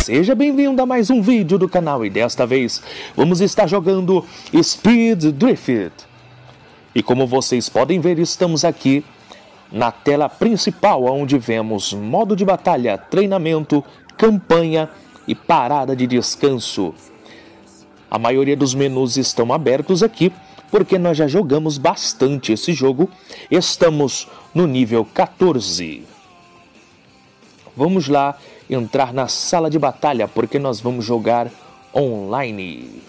Seja bem-vindo a mais um vídeo do canal e desta vez vamos estar jogando Speed Drift. E como vocês podem ver, estamos aqui na tela principal, onde vemos modo de batalha, treinamento, campanha e parada de descanso. A maioria dos menus estão abertos aqui, porque nós já jogamos bastante esse jogo. Estamos no nível 14. Vamos lá entrar na sala de batalha, porque nós vamos jogar online.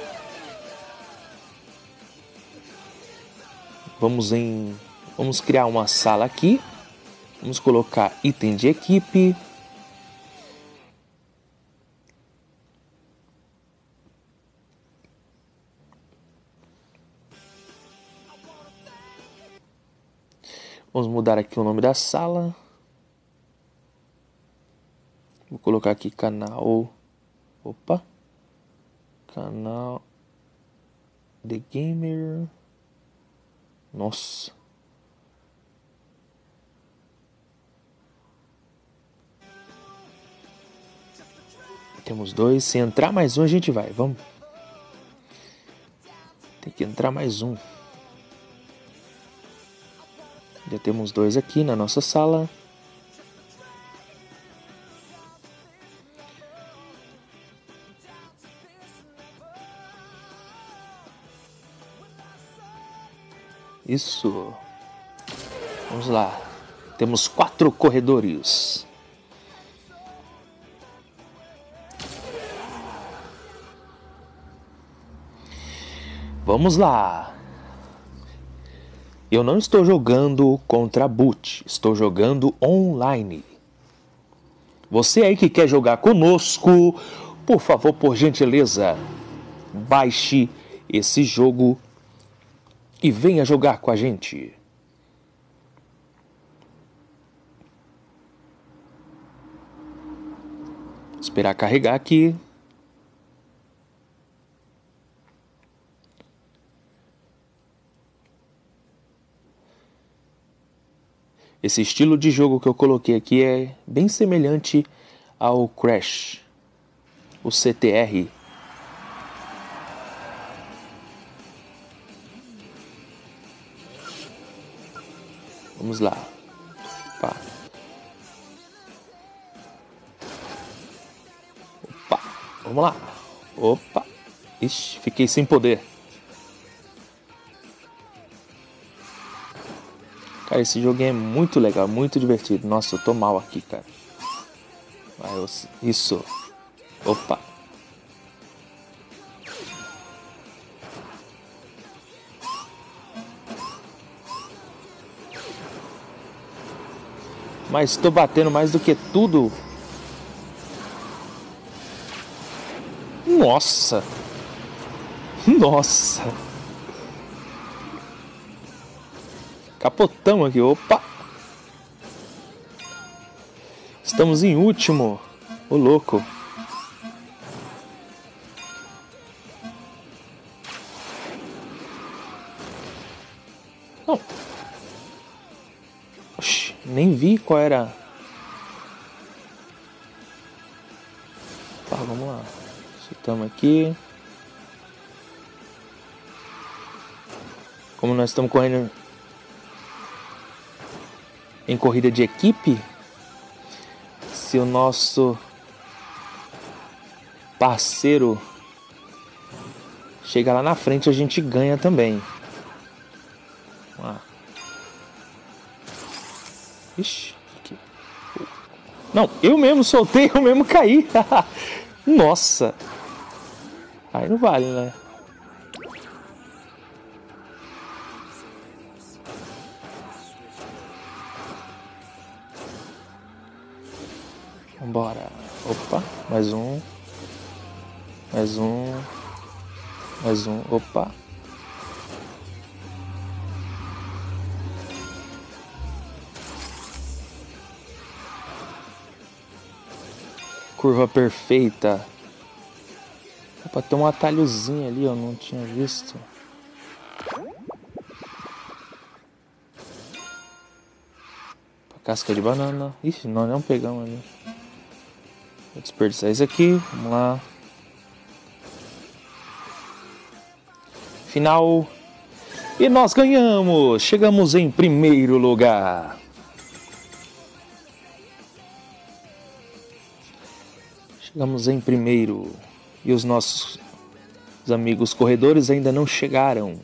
Vamos criar uma sala aqui. Vamos colocar item de equipe. Vamos mudar aqui o nome da sala. Vou colocar aqui canal. Opa! Canal The Gamer. Nossa! Temos dois. Se entrar mais um, a gente vai. Vamos. Tem que entrar mais um. Já temos dois aqui na nossa sala. Isso. Vamos lá. Temos 4 corredores. Vamos lá. Eu não estou jogando contra boot. Estou jogando online. Você aí que quer jogar conosco, por favor, por gentileza, baixe esse jogo e venha jogar com a gente. Esperar carregar aqui. Esse estilo de jogo que eu coloquei aqui é bem semelhante ao Crash, o CTR. Vamos lá. Opa. Opa. Vamos lá. Opa. Ixi, fiquei sem poder. Cara, esse joguinho é muito legal, muito divertido. Nossa, eu tô mal aqui, cara. Isso. Opa. Mas tô batendo mais do que tudo. Nossa. Nossa. Capotamos aqui, opa! Estamos em último, ô louco! Não! Oxi, nem vi qual era. Tá, vamos lá. Chutamos aqui. Como nós estamos correndo em corrida de equipe, se o nosso parceiro chega lá na frente, a gente ganha também. Vamos lá. Ixi, aqui. Não, eu mesmo soltei, eu mesmo caí. Nossa. Aí não vale, né? Vambora. Opa, mais um. Mais um. Mais um. Opa. Curva perfeita. Opa, tem um atalhozinho ali, eu não tinha visto. Casca de banana. Ixi, nós não pegamos ali. Vou desperdiçar isso aqui. Vamos lá. Final. E nós ganhamos! Chegamos em primeiro lugar. Chegamos em primeiro. E os nossos amigos corredores ainda não chegaram.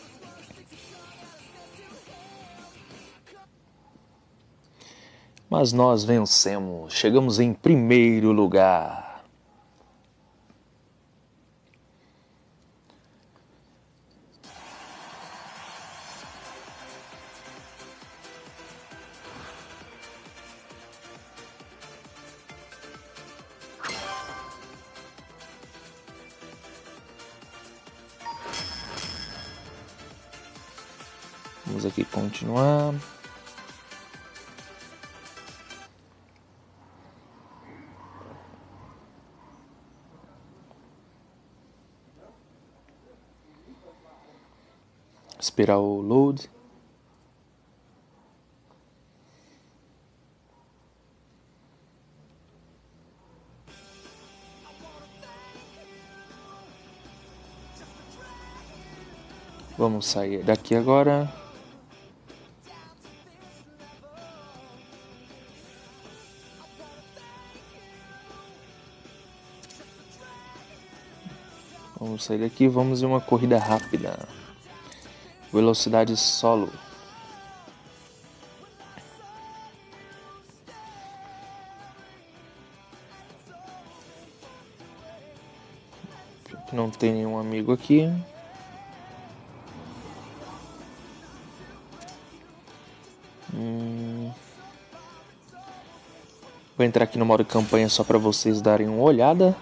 Mas nós vencemos. Chegamos em primeiro lugar. Vamos aqui continuar. Esperar o load. Vamos sair daqui agora. Vamos sair daqui, vamos em uma corrida rápida. Velocidade solo. Não tem nenhum amigo aqui. Vou entrar aqui no modo campanha só para vocês darem uma olhada.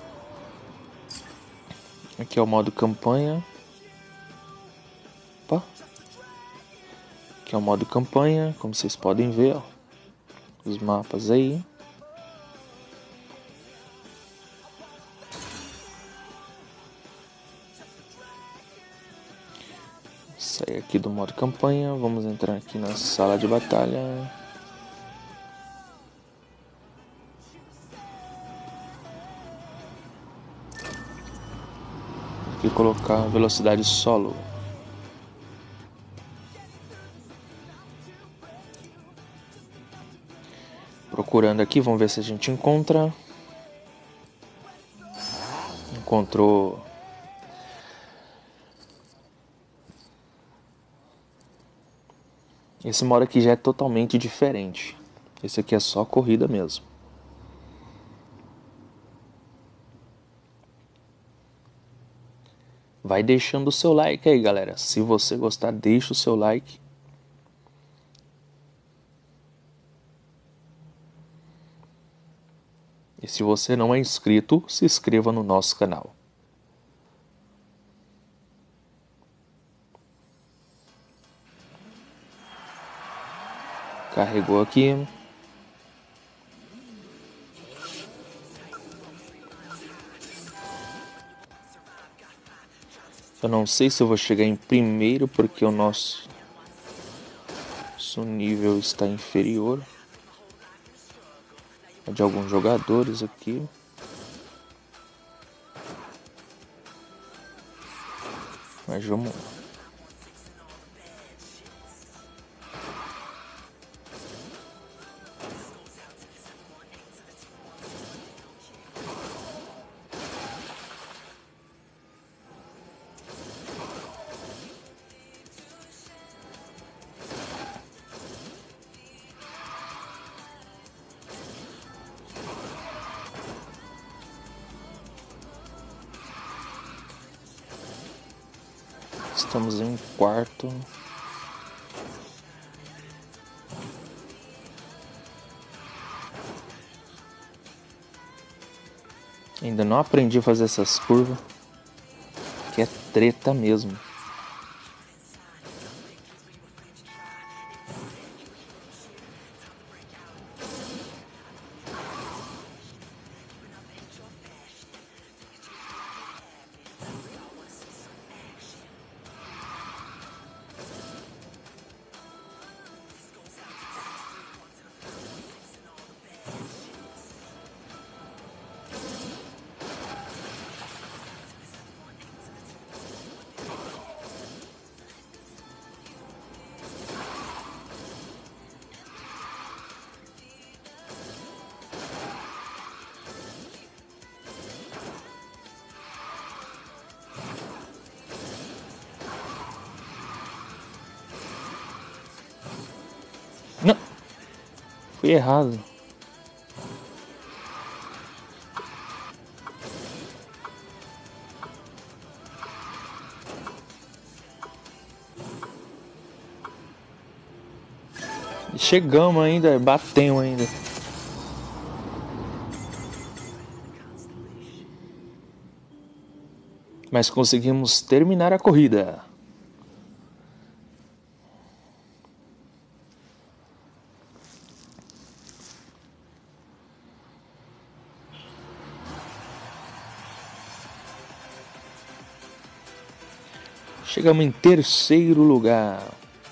Aqui é o modo campanha. Opa. Aqui é o modo campanha, como vocês podem ver, ó, os mapas aí. Sair aqui do modo campanha, vamos entrar aqui na sala de batalha. Aqui colocar velocidade solo. Procurando aqui, vamos ver se a gente encontra. Encontrou. Esse modo aqui já é totalmente diferente. Esse aqui é só corrida mesmo. Vai deixando o seu like aí, galera. Se você gostar, deixa o seu like. E se você não é inscrito, se inscreva no nosso canal. Carregou aqui. Eu não sei se eu vou chegar em primeiro porque o nosso nível está inferior de alguns jogadores aqui. Mas vamos lá. Estamos em quarto. Ainda não aprendi a fazer essas curvas, que é treta mesmo. Fui errado. Chegamos ainda, batemos ainda. Mas conseguimos terminar a corrida. Chegamos em terceiro lugar.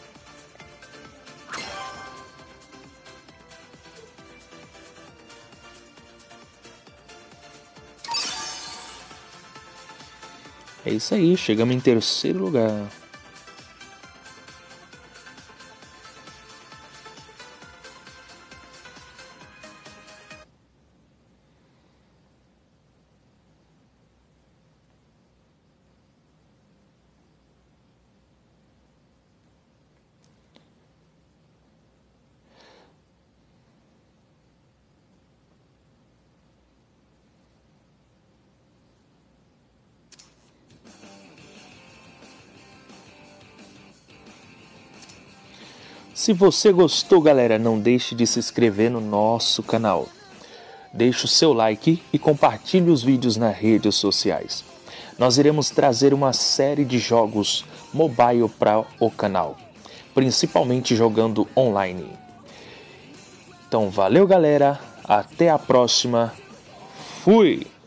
É isso aí, chegamos em terceiro lugar. Se você gostou, galera, não deixe de se inscrever no nosso canal. Deixe o seu like e compartilhe os vídeos nas redes sociais. Nós iremos trazer uma série de jogos mobile para o canal, principalmente jogando online. Então valeu, galera, até a próxima. Fui!